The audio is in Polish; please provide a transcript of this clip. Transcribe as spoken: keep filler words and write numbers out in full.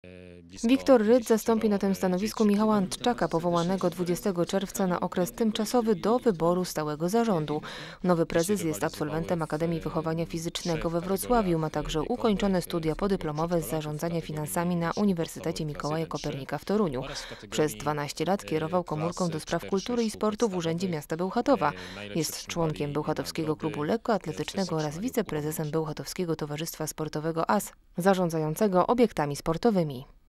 Wiktor Rydz zastąpi na tym stanowisku Michała Antczaka, powołanego dwudziestego czerwca na okres tymczasowy do wyboru stałego zarządu. Nowy prezes jest absolwentem Akademii Wychowania Fizycznego we Wrocławiu. Ma także ukończone studia podyplomowe z zarządzania finansami na Uniwersytecie Mikołaja Kopernika w Toruniu. Przez dwanaście lat kierował komórką do spraw kultury i sportu w Urzędzie Miasta Bełchatowa. Jest członkiem Bełchatowskiego Klubu Lekkoatletycznego oraz wiceprezesem Bełchatowskiego Towarzystwa Sportowego A S, zarządzającego obiektami sportowymi.